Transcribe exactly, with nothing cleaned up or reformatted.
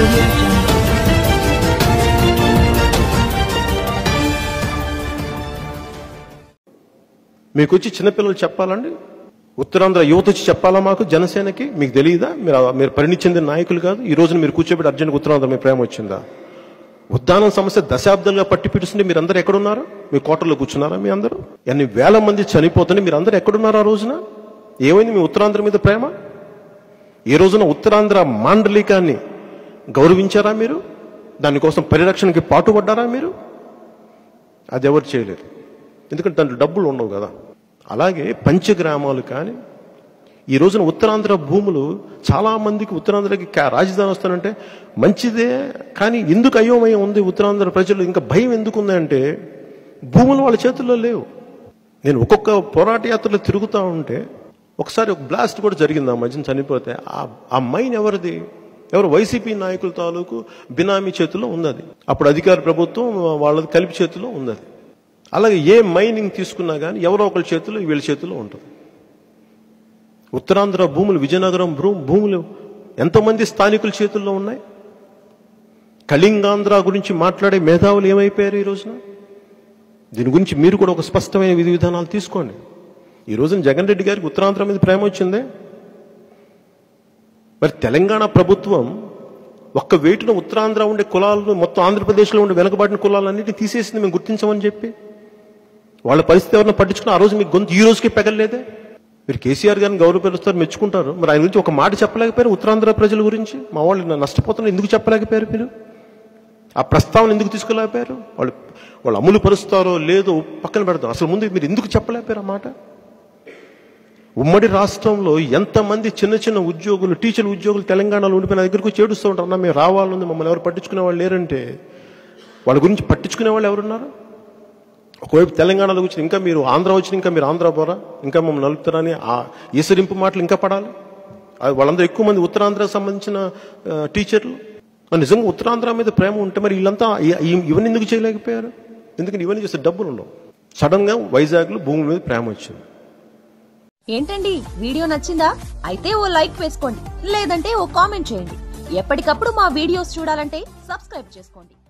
audio jungle. మీకు వచ్చి చిన్నపిల్లలు చెప్పాలండి, ఉత్తరాంధ్ర యువత వచ్చి చెప్పాలా మాకు జనసేనకి? మీకు తెలియదా? మీరు మీరు పరిణితి చెందిన నాయకులు కాదు. ఈ రోజున మీరు కూర్చోబెట్టి అర్జెంట్గా ఉత్తరాంధ్ర మీ ప్రేమ వచ్చిందా? ఉద్దానం సమస్య దశాబ్దాలుగా పట్టి పిడుస్తుంది. మీరు అందరూ ఎక్కడున్నారు? మీ కోటల్లో కూర్చున్నారా? మీ అందరూ ఎన్ని వేల మంది చనిపోతుంది. మీరు అందరూ ఎక్కడున్నారు ఆ రోజున? ఏమైంది మీ ఉత్తరాంధ్ర మీద ప్రేమ? ఈ రోజున ఉత్తరాంధ్ర మాండలికాన్ని గౌరవించారా మీరు? దానికోసం పరిరక్షణకి పాటుపడ్డారా మీరు? అది ఎవరు చేయలేరు, ఎందుకంటే దాంట్లో డబ్బులు ఉండవు కదా. అలాగే పంచగ్రామాలు కానీ ఈ రోజున ఉత్తరాంధ్ర భూములు చాలా మందికి ఉత్తరాంధ్రకి రాజధాని వస్తానంటే మంచిదే, కానీ ఎందుకు అయోమయం ఉంది ఉత్తరాంధ్ర ప్రజలు? ఇంకా భయం ఎందుకు ఉందంటే భూములు వాళ్ళ చేతుల్లో లేవు. నేను ఒక్కొక్క పోరాట యాత్రలో తిరుగుతూ ఉంటే ఒకసారి ఒక బ్లాస్ట్ కూడా జరిగింది ఆ మధ్యన చనిపోతే. ఆ మైన్ ఎవరిది? ఎవరు? వైసీపీ నాయకుల తాలూకు బినామీ చేతుల్లో ఉంది అది. అప్పుడు అధికార ప్రభుత్వం వాళ్ళది కలిపి చేతుల్లో ఉంది అది. అలాగే ఏ మైనింగ్ తీసుకున్నా కానీ ఎవరో ఒకరి చేతుల్లో వీళ్ళ చేతుల్లో ఉంటుంది. ఉత్తరాంధ్ర భూములు, విజయనగరం భూ భూములు ఎంతమంది స్థానికుల చేతుల్లో ఉన్నాయి? కళింగాంధ్ర గురించి మాట్లాడే మేధావులు ఏమైపోయారు ఈ రోజున? దీని గురించి మీరు కూడా ఒక స్పష్టమైన విధి విధానాలు తీసుకోండి. ఈ రోజున జగన్ రెడ్డి గారికి ఉత్తరాంధ్ర మీద ప్రేమ వచ్చిందే, మరి తెలంగాణ ప్రభుత్వం ఒక్క వేటున ఉత్తరాంధ్ర ఉండే కులాలను మొత్తం ఆంధ్రప్రదేశ్లో ఉండే వెనుకబాటిన కులాలన్నింటినీ తీసేసింది మేము గుర్తించమని చెప్పి. వాళ్ళ పరిస్థితి ఎవరైనా పట్టించుకుని ఆ రోజు మీకు గొంతు ఈ రోజుకి పెగలేదే. మీరు కేసీఆర్ గారిని గౌరవపరుస్తారు, మెచ్చుకుంటారు, మరి ఆయన గురించి ఒక మాట చెప్పలేకపోయారు? ఉత్తరాంధ్ర ప్రజల గురించి మా వాళ్ళు నష్టపోతున్నారు ఎందుకు చెప్పలేకపోయారు? మీరు ఆ ప్రస్తావన ఎందుకు తీసుకెళ్ళలేకపోయారు? వాళ్ళు వాళ్ళు అమలు పరుస్తారో లేదో పక్కన పెడతారు, అసలు ముందు మీరు ఎందుకు చెప్పలేకపోయారు ఆ మాట? ఉమ్మడి రాష్ట్రంలో ఎంతమంది చిన్న చిన్న ఉద్యోగులు, టీచర్ ఉద్యోగులు తెలంగాణలో ఉండిపోయిన దగ్గరకు చేడుస్తూ ఉంటారు, అన్న మేము రావాలని, మమ్మల్ని ఎవరు పట్టించుకునే వాళ్ళు లేరంటే వాళ్ళ గురించి పట్టించుకునే వాళ్ళు ఎవరున్నారు? ఒకవైపు తెలంగాణలో వచ్చి ఇంకా మీరు ఆంధ్ర వచ్చిన ఇంకా మీరు ఆంధ్ర పోరా, ఇంకా మమ్మల్ని నలుపుతారని ఆ ఈసరింపు మాటలు ఇంకా పడాలి. వాళ్ళందరూ ఎక్కువ మంది ఉత్తరాంధ్రకు సంబంధించిన టీచర్లు. నిజంగా ఉత్తరాంధ్ర మీద ప్రేమ ఉంటే మరి వీళ్ళంతా ఇవన్నీ ఎందుకు చేయలేకపోయారు? ఎందుకంటే ఇవన్నీ చేస్తే డబ్బులు ఉండవు. సడన్ గా వైజాగ్లో భూమి మీద ప్రేమ వచ్చింది. ఏంటండి వీడియో నచ్చిందా? అయితే ఓ లైక్ వేసుకోండి, లేదంటే ఓ కామెంట్ చేయండి. ఎప్పటికప్పుడు మా వీడియోస్ చూడాలంటే సబ్స్క్రైబ్ చేసుకోండి.